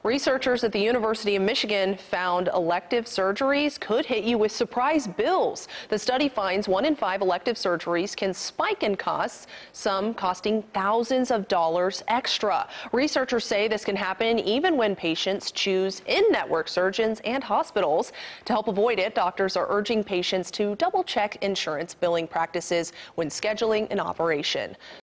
Researchers at the University of Michigan found elective surgeries could hit you with surprise bills. The study finds 1 in 5 elective surgeries can spike in costs, some costing thousands of dollars extra. Researchers say this can happen even when patients choose in-network surgeons and hospitals. To help avoid it, doctors are urging patients to double-check insurance billing practices when scheduling an operation.